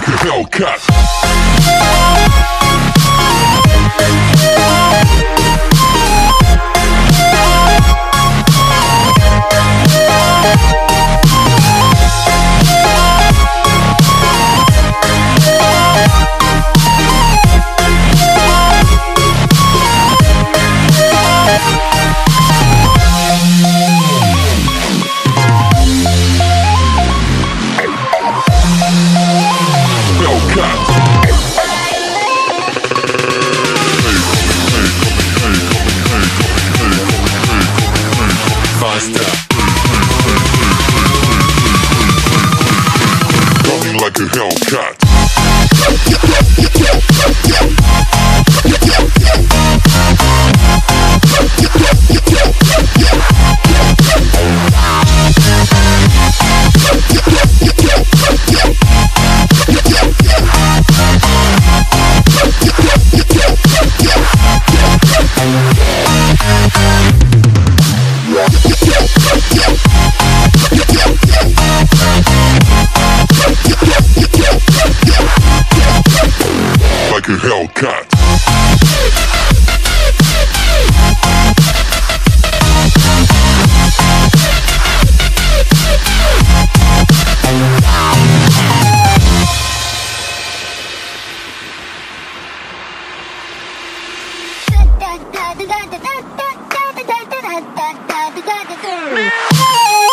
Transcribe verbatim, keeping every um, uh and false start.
like a Hellcat. Coming like a Hellcat. Like a Hellcat. Da da da da da da da da da da da da da da.